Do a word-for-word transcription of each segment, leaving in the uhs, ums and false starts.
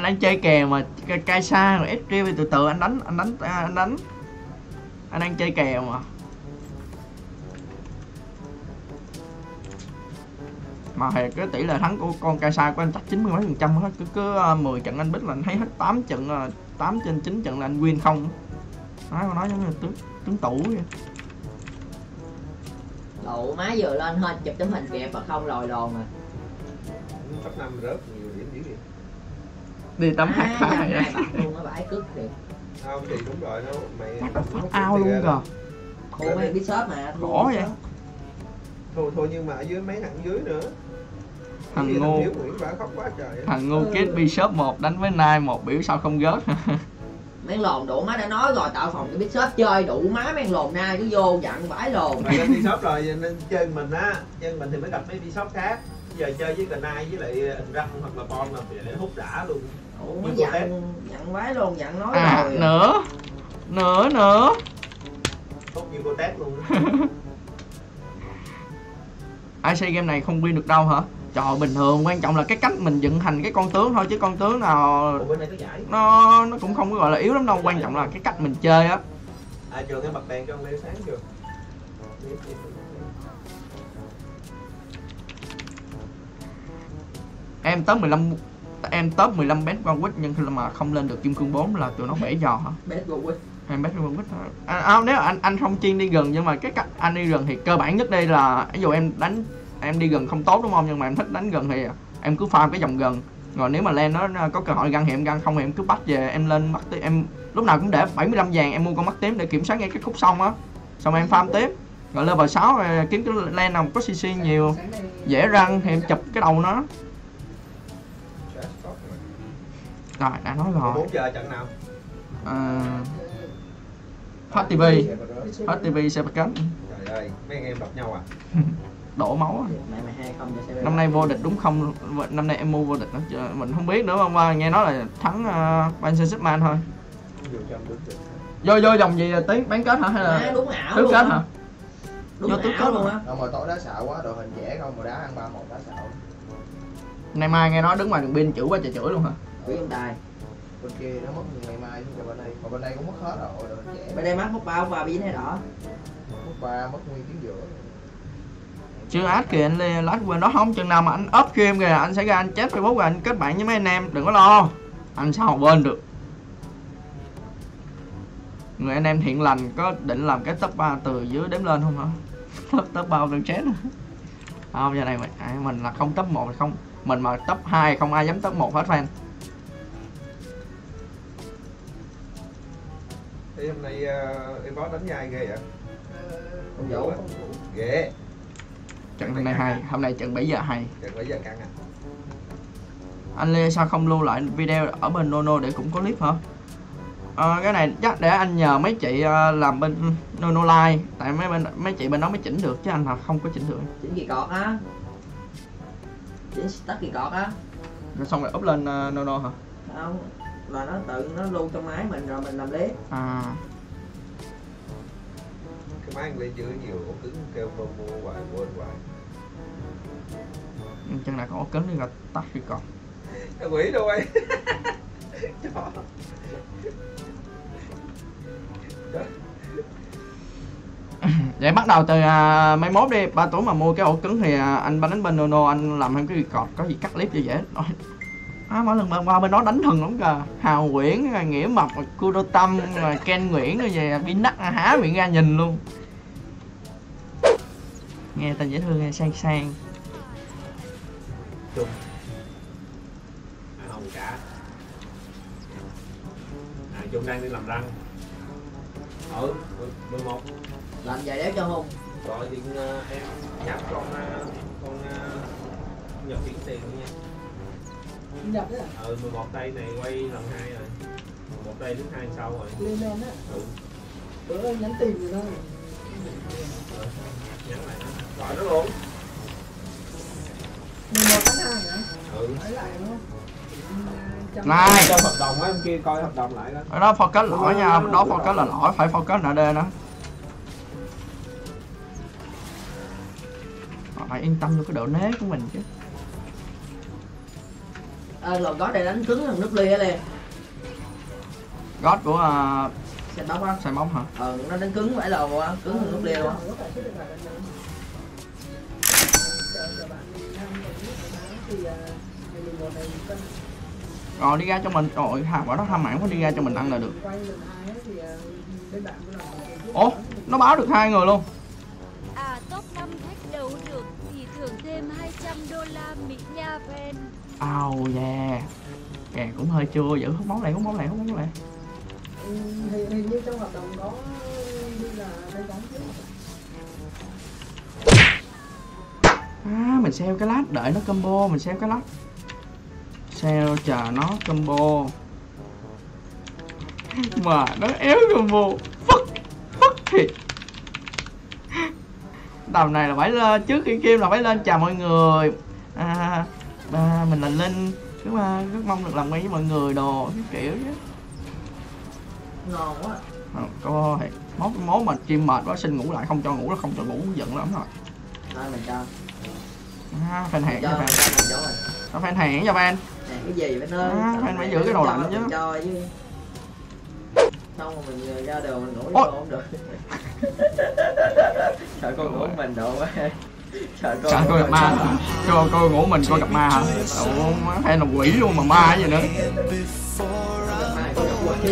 đang chơi kè mà cai xa rồi ép treo từ từ anh đánh anh đánh anh đánh anh đang chơi kè mà mà thì cái tỷ lệ thắng của con cai xa của anh chắc chín mươi mấy phần trăm hết, cứ cứ mười trận anh bích là anh thấy hết tám trận, tám trên chín trận là anh win không. Nói con nói giống như tướng tướng tủ vậy. Đủ má vừa lên hơn chụp tấm hình kẹp và không lòi lòn mà. Top năm rớt nhiều điểm dữ vậy. Đi tắm hát phá này vậy. Luôn nó bãi cướp kìa. Không thì đúng rồi nó mày nó phát ao luôn kìa. Thua mấy biết shop mà. Khổ vậy. Thôi thôi nhưng mà ở dưới mấy thằng dưới nữa. Thằng ngu. Thằng ngu kết Bishop một đánh với Nai một biểu sao không gớt. Mấy lồn đủ má đã nói rồi tạo phòng cho Bishop chơi đủ má mấy lồn Nai cứ vô dặn vãi lồn. Mày lên Bishop rồi nên chơi mình á, chơi mình thì mới gặp mấy Bishop khác. Giờ chơi với Gnai với lại anh Răng hoặc là Bon là để hút đã luôn. Ủa mới dặn, dặn vãi luôn, dặn nói à, rồi. Nữa, nữa, nữa. Hút như cô tét luôn. i xê game này không win được đâu hả? Trời bình thường, quan trọng là cái cách mình dựng thành cái con tướng thôi, chứ con tướng nào Ủa, bên này có giải. nó nó cũng không có gọi là yếu lắm đâu, quan trọng là cái cách mình chơi á. À trường em bật đèn cho ông Lê sáng chưa? Em top mười lăm em top mười lăm best one week nhưng mà không lên được kim cương bốn là tụi nó bể giò hả? Best one week. Em best one week thôi. À, à, nếu anh anh không chuyên đi gần nhưng mà cái cách anh đi gần thì cơ bản nhất đây là ví dụ em đánh em đi gần không tốt đúng không, nhưng mà em thích đánh gần thì em cứ farm cái vòng gần, rồi nếu mà lên nó có cơ hội găng thì em găng, không thì em cứ bắt về em lên mắt tím. Em lúc nào cũng để bảy mươi lăm vàng em mua con mắt tím để kiểm soát ngay cái khúc xong á, xong em farm tiếp rồi level sáu rồi kiếm cái lane nào có cc nhiều dễ răng thì em chụp cái đầu nó. Rồi đã nói rồi. bốn giờ trận nào? À, Phát ti vi, Phát ti vi sẽ bắt cánh. Trời ơi, mấy anh em đập nhau à? Đổ máu à. Năm nay vô địch đúng không? Năm nay em mua vô địch đó. Mình không biết nữa không, nghe nói là thắng uh, Ban Superman thôi. Vô vô dòng gì tiếng bán kết hả hay là đúng ảo tứ kết hả? Đúng vô tứ kết luôn á. Không mà tối đá xạo quá, đội hình dễ không mà đá ăn ba một đá xạo. Nay mai nghe nói đứng ngoài đường pin chửi quá trời chửi luôn hả? Chửi ông Tài. Bên kia nó mất ngày mai chứ bên đây, còn bên đây cũng mất hết rồi, đội hình dễ. Bên đây mất mất bao và bị hay đỏ. Mất ba, mất nguyên tiếng giữa. Chưa át kìa anh Lê, lát quên đó không, chừng nào mà anh up game kìa anh sẽ ra anh chat Facebook rồi anh kết bạn với mấy anh em, đừng có lo. Anh sao mà quên được. Người anh em thiện lành có định làm cái top ba từ dưới đếm lên không hả? top top bao đừng chết. Không, giờ này mình, mình là không top một không, mình mà top hai không ai dám top một hết fan. Thì hôm nay uh, em có đánh nhai ghê vậy? Không dỗ. Ghê. Trận hôm nay hay, hôm nay trận bảy giờ hay. Trận bảy giờ căng à. Anh Lê sao không lưu lại video ở bên Nono để cũng có clip hả? À, cái này chắc để anh nhờ mấy chị uh, làm bên Nono Live, tại mấy bên mấy chị bên đó mới chỉnh được chứ anh là không có chỉnh được. Chỉnh kỳ cọt á. Chỉnh stack kỳ cọt á. Rồi xong rồi up lên uh, Nono hả? Không, là nó tự nó lưu trong máy mình rồi mình làm clip. À. Cái máy anh Lê chưa nhiều ổ cứng kêu mua mua hoài quên hoài. Chân này có ổ cứng thì là tắt đi còn. Cái quỷ đâu ấy. Vậy bắt đầu từ uh, mấy mốt đi, ba tuổi mà mua cái ổ cứng thì uh, anh đánh bên Nono anh làm thêm cái record, có gì cắt clip cho dễ. À, mỗi lần qua bên đó đánh thần lắm kìa. Hào Nguyễn, Nghĩa Mập, Kudo Tâm, Ken Nguyễn rồi về Pin Nắc há miệng ra nhìn luôn. Nghe tên dễ thương, nghe sang sang. Chung. À không cả. À Chung đang đi làm răng. Ừ, mười một. Làm vậy để cho Hùng. Rồi thì uh, em nhắm con uh, con uh, Nhật chuyển tiền nha. Nhập đấy à? Ừ, mười một tay này quay lần hai rồi. mười một tay đến hai sau rồi. Lên lên á. Ừ. Bữa nhắn tin rồi đó. Ừ. Nhắn lại nó. Gọi nó luôn. mười một tháng hai hả? Ừ. Nói lại đúng không? Này. Cho hợp đồng á, em kia coi hợp đồng lại đó. Ở đó focus lỗi nha, đó focus là lỗi, phải focus nợ đê đó. Phải yên tâm vô cái độ nế của mình chứ. à, lò gót này đánh cứng thằng nút ly á liền. God của uh, Xe bóng á. Xe bóng hả? Ờ nó đánh cứng phải lò quá, cứng thằng nút ly luôn. Rồi đi ra cho mình, rồi hà quả đó ham mảng quá, đi ra cho mình ăn là được. Ủa, nó báo được hai người luôn. À, top năm thách đấu được thì thưởng thêm hai trăm đô la Mỹ nha fan. Oh yeah. Kè cũng hơi chua, giữ hút máu này, hút máu này, hút máu này. Hình, hình như trong hợp đồng có như là đây bóng chứ. À, mình sell cái lát, đợi nó combo, mình sell cái lát. Sell chờ nó combo. Mà nó éo combo. Fuck, fuck thiệt. Tầm này là phải lên, trước khi game là phải lên chào mọi người. À, à mình là Linh, rất, rất mong được làm quen với mọi người đồ, cái kiểu chứ. Ngon quá. À, có mốt mốt mà chim mệt quá xin ngủ lại, không cho ngủ là không cho ngủ, giận lắm rồi. Thôi mình cho. À, fan hẹn cho cho fan. mình cho mình. Cho fan hẹn cho fan. Nè cái gì phải nơi. À, fan phải giữ cái đồ lạnh chứ. Cho chứ. Xong rồi mình ra đường mình ngủ với Ôi. cô không được. Sợ cô ngủ mình độ quá. Sợ cô, Sợ cô gặp ma. Cô cô ngủ mình cô gặp ma hả? Ủa, má fan là quỷ luôn mà ma cái gì nữa. Mai cô gặp quỷ.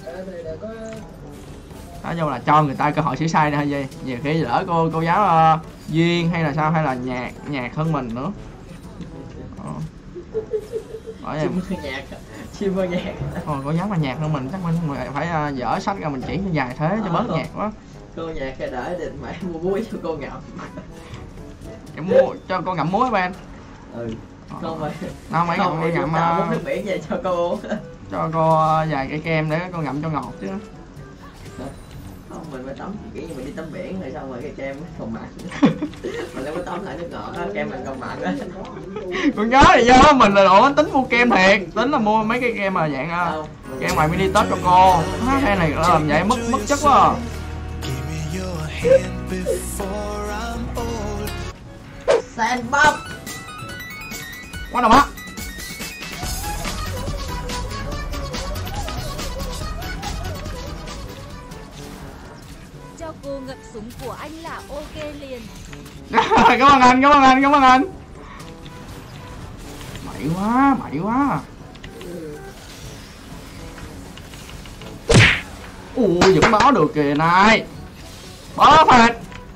Nói chung là cho người ta cơ hội sửa sai ra hay gì. Nhiều khi lỡ cô cô giáo uh, duyên hay là sao, hay là nhạc nhạc hơn mình nữa. Ờ. Bởi em Chim nhạc. Chim ơi nhạc. Ờ, cô giáo mà nhạc hơn mình chắc mình phải uh, dở sách ra mình chỉ cho dài thế cho bớt nhạc quá. Cô nhạc cái đợi định mẹ mua muối cho cô ngậm. Em mua cho cô ngậm muối bên. Ừ. Không mày. Đâu mấy ngậm Không ngậm ngậm uh, nước biển về cho cô uống. cho cô uh, vài cây kem để cô ngậm cho ngọt chứ. Không mình phải tắm kiểu như mình đi tắm biển rồi xong rồi cái kem còn mặn. Mình lấy cái tắm lại nước ngọt á, kem mình còn mặn á. Con nhớ thì do mình là độ tính mua kem thiệt, tính là mua mấy cái kem mà dạng uh, kem ngoài mini tết cho cô. Á, cái này làm vậy mất mất chất quá. À. Sandbox. Quá đồng á. Cho cô ngậm súng của anh là ok liền. Cảm ơn anh, cảm ơn anh, cảm ơn anh. Bậy quá, bậy quá. Ui, vẫn báo được kìa này. Báo phạt.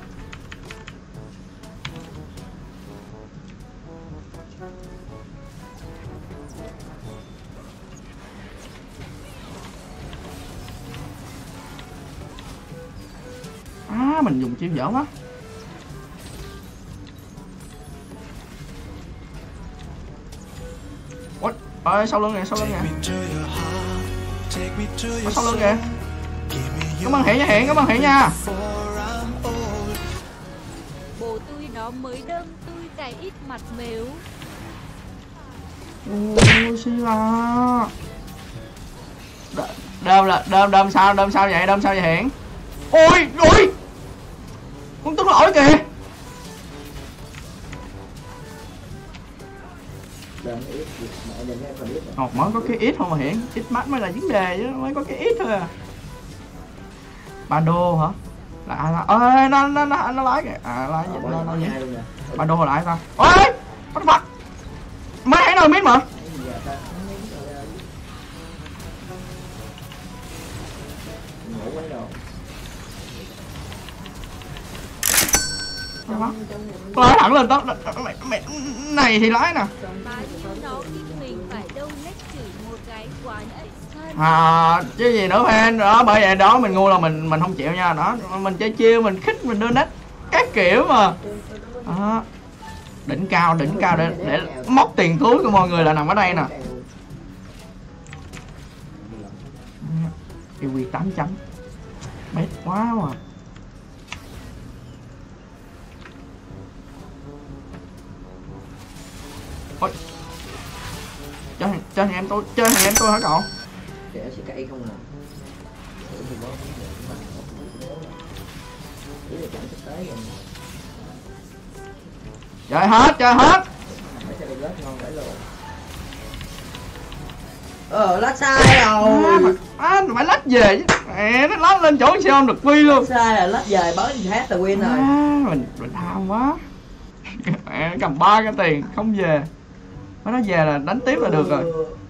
À, mình dùng chiêu dở quá. Ủa, ơi sau lưng nè, sau lưng nè. Ở sau lưng kìa. Cảm ơn Hiện nha, Hiện, cảm ơn Hiện nha. Bố tôi nó mới đâm tôi cái ít mặt mếu. Ôi xí là. Đơm là đơm đơm sao, đơm sao vậy, đơm sao vậy Hiện? Ôi, ôi. Con tức lỗi kìa. Ồ, mới có cái ít thôi mà Hiện, ít mắt mới là vấn đề chứ, mới có cái ít thôi à. Ba đô hả? Là ai ta? Ơi, nó nó nó nó lái kìa. À lái gì? Nó nó gì? Ba đô là ai ta? Ôi! What the fuck? Mấy hãy nói biết mà. Lái thẳng lên tóc mẹ này thì lái nè. Bao nhiêu nó ít mình phải đâu nách chửi một cái quán ấy. À chứ gì nữa fan đó, bởi vậy đó mình ngu là mình mình không chịu nha, đó mình chơi chiêu mình khích mình đưa nít các kiểu mà. Đó. Đỉnh cao đỉnh cao để để móc tiền túi của mọi người là nằm ở đây nè. i quy tám chấm bét quá mà. Ôi. Chơi thằng chơi thằng em tôi, chơi thằng em tôi hả cậu? Để sẽ cậy không à. Chơi hết, chơi hết. Ờ, lách sai rồi. À, phải, à, phải lách về chứ. Mẹ, nó lách lên chỗ xe ôm được quy luôn. Sai là lách về bới gì hát là win rồi. À, mình mình tham quá. Mẹ, cầm ba cái tiền không về. Mới nói về là đánh tiếp là được rồi.